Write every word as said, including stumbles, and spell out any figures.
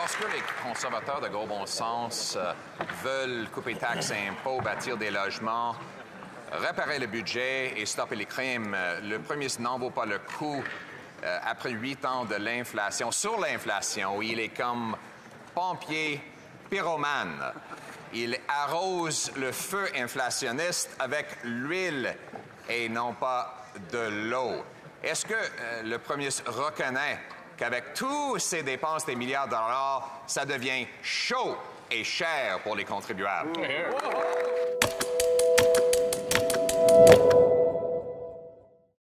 Lorsque les conservateurs de gros bon sens euh, veulent couper taxes et impôts, bâtir des logements, réparer le budget et stopper les crimes, euh, le premier ministre n'en vaut pas le coup euh, après huit ans de l'inflation. Sur l'inflation, il est comme pompier pyromane. Il arrose le feu inflationniste avec l'huile et non pas de l'eau. Est-ce que euh, le premier ministre reconnaît qu'avec tous ces dépenses des milliards de dollars, ça devient chaud et cher pour les contribuables? Mmh.